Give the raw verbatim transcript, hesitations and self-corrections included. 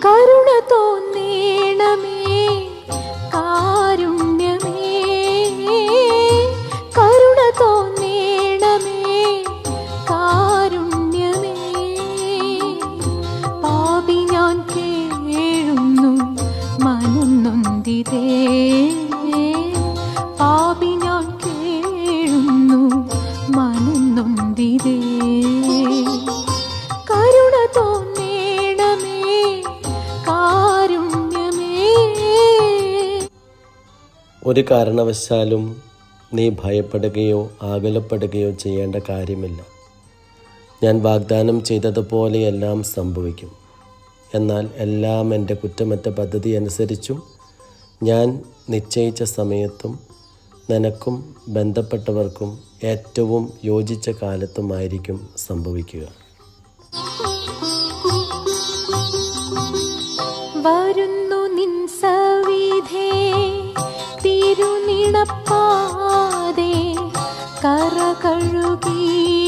കരുണ തോന്നേണമേ കാരുണ്യമേ, കരുണ തോന്നേണമേ കാരുണ്യമേ. പാപി ഞാൻ കേഴുന്നു മനം നൊന്തിതേ, പാപി ഞാൻ കേഴുന്നു മനം നൊന്തിതേ. കരുണ തോന്നേണമേ കാരുണ്യമേ. ഒരു കാരണവശാലും നീ ഭയപ്പെടുകയോ ആകുലപ്പെടുകയോ ചെയ്യേണ്ട കാര്യമില്ല. ഞാൻ വാഗ്ദാനം ചെയ്തതുപോലെ എല്ലാം സംഭവിക്കും. എന്നാൽ എല്ലാം എൻ്റെ കുറ്റമറ്റ പദ്ധതി അനുസരിച്ചും ഞാൻ നിശ്ചയിച്ച സമയത്തും നിനക്കും ബന്ധപ്പെട്ടവർക്കും ഏറ്റവും യോജിച്ച കാലത്തുമായിരിക്കും സംഭവിക്കുക. വരുന്നു നിൻ സവിധേ തിരുനിണപ്പാതെ കറ കഴുകി